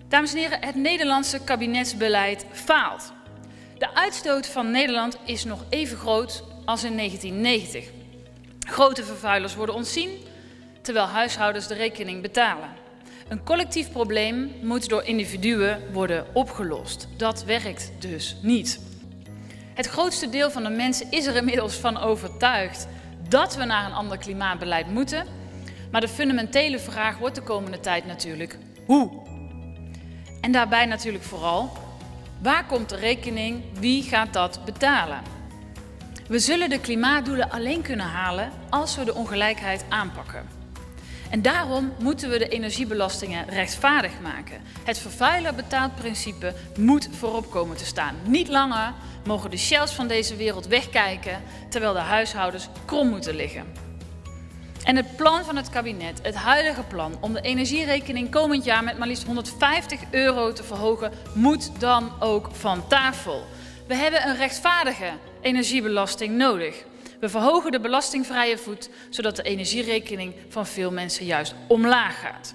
Dames en heren, het Nederlandse kabinetsbeleid faalt. De uitstoot van Nederland is nog even groot als in 1990. Grote vervuilers worden ontzien, terwijl huishoudens de rekening betalen. Een collectief probleem moet door individuen worden opgelost. Dat werkt dus niet. Het grootste deel van de mensen is er inmiddels van overtuigd dat we naar een ander klimaatbeleid moeten. Maar de fundamentele vraag wordt de komende tijd natuurlijk hoe? En daarbij natuurlijk vooral, waar komt de rekening? Wie gaat dat betalen? We zullen de klimaatdoelen alleen kunnen halen als we de ongelijkheid aanpakken. En daarom moeten we de energiebelastingen rechtvaardig maken. Het vervuiler betaalt principe moet voorop komen te staan. Niet langer mogen de Shells van deze wereld wegkijken, terwijl de huishoudens krom moeten liggen. En het plan van het kabinet, het huidige plan om de energierekening komend jaar met maar liefst €150 te verhogen, moet dan ook van tafel. We hebben een rechtvaardige energiebelasting nodig. We verhogen de belastingvrije voet, zodat de energierekening van veel mensen juist omlaag gaat.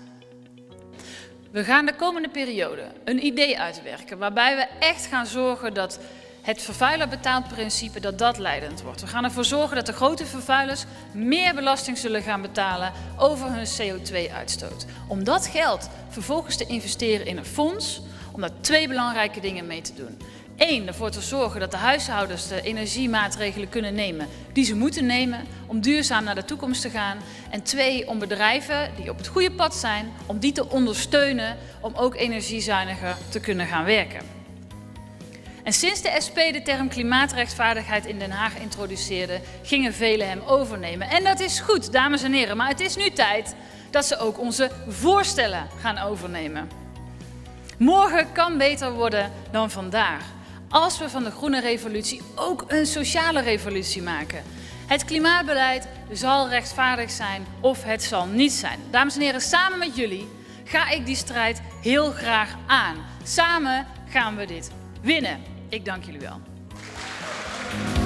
We gaan de komende periode een idee uitwerken waarbij we echt gaan zorgen dat het vervuiler betaalt principe dat leidend wordt. We gaan ervoor zorgen dat de grote vervuilers meer belasting zullen gaan betalen over hun CO2-uitstoot. Om dat geld vervolgens te investeren in een fonds, om daar twee belangrijke dingen mee te doen. 1, ervoor te zorgen dat de huishoudens de energiemaatregelen kunnen nemen die ze moeten nemen om duurzaam naar de toekomst te gaan. En 2, om bedrijven die op het goede pad zijn, om die te ondersteunen om ook energiezuiniger te kunnen gaan werken. En sinds de SP de term klimaatrechtvaardigheid in Den Haag introduceerde, gingen velen hem overnemen. En dat is goed, dames en heren, maar het is nu tijd dat ze ook onze voorstellen gaan overnemen. Morgen kan beter worden dan vandaag, als we van de groene revolutie ook een sociale revolutie maken. Het klimaatbeleid zal rechtvaardig zijn of het zal niet zijn. Dames en heren, samen met jullie ga ik die strijd heel graag aan. Samen gaan we dit winnen. Ik dank jullie wel.